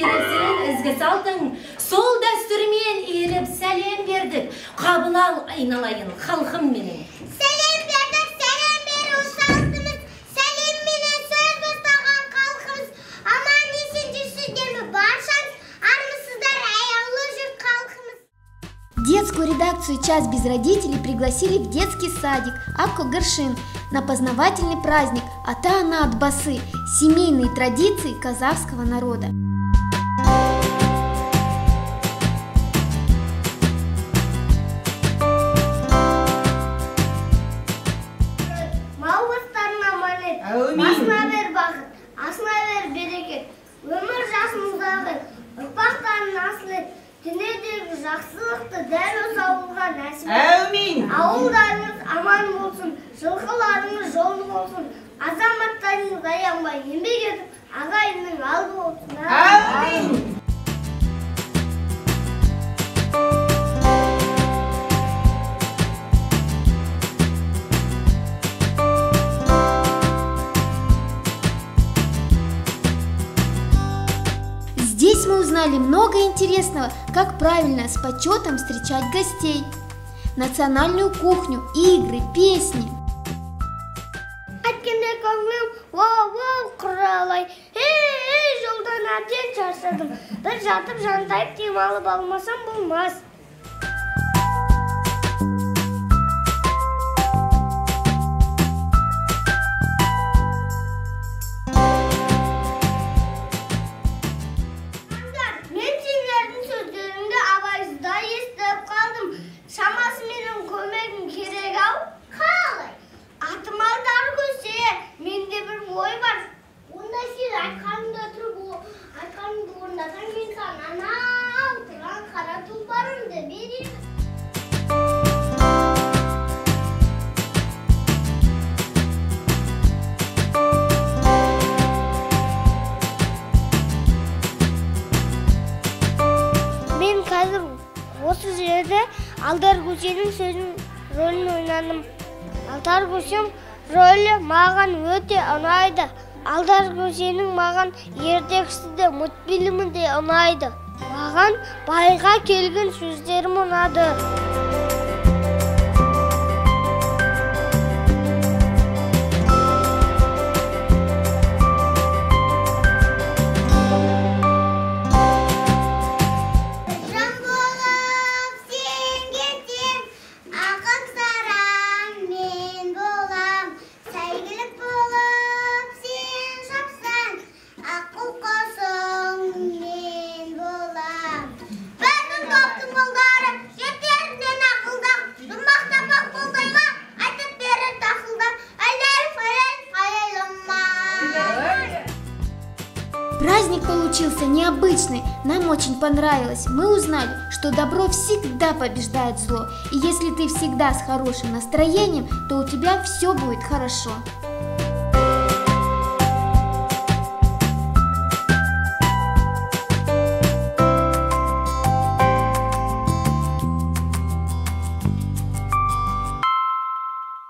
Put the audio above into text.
кересін ізгі салдың. Сол дәстүрмен еліп сәлем бердік. Қабыл ал айналайын халқым менің. Сәлем бердік, сәлем беру салтымыз. Сәлем менен сөз бастаған халқымыз. Аман есен жүрсіздерме баршаңыз. Армысыздар аяулы жұрт халқымыз. Детскую редакцию «Час без родителей» пригласили в детский садик Акко Горшин на познавательный праздник «Ата-ана от басы» – семейные традиции казахского народа. Басына бер бақыт, асына бер берекет, өмір жасын ұзағын, ұрпақтарын асыл ет, дүниедегі жақсылықты дәл осы ауылға нәсіп ет. Әумин! Ауылдарыңыз аман болсын, жылқыларыңыз жолы болсын, азаматтарыңыз аянбай еңбек етіп, ағайынның алды болсын. Әумин! Здесь мы узнали много интересного, как правильно с почетом встречать гостей, национальную кухню, игры, песни. Әткенде көңлім воу-воу құралай, ей, жолдан әбден шаршадым. Бір жатып жантайып демалып алмасам болмас. Мен сендердің сөздеріңді абайсызда естіп қалдым. Шамасы менің көмегім керек ау. Қалай? Атым алдар көсе, менде бір ой бар. Онда сен айтқаныңда тұрып, айтқаныңды орындасаң, мен саған анау тұрған қара тұлпарымды беремін. Мен қазір осы жерде Алдар көсенің сөзін рөлін ойнадым. Алдар көсем рөлі маған өте ұнайды. Алдар көсенің маған ертегісі де мультфильмі де ұнайды. Маған байға келген сөздерім ұнады. Праздник получился необычный, нам очень понравилось. Мы узнали, что добро всегда побеждает зло. И если ты всегда с хорошим настроением, то у тебя все будет хорошо.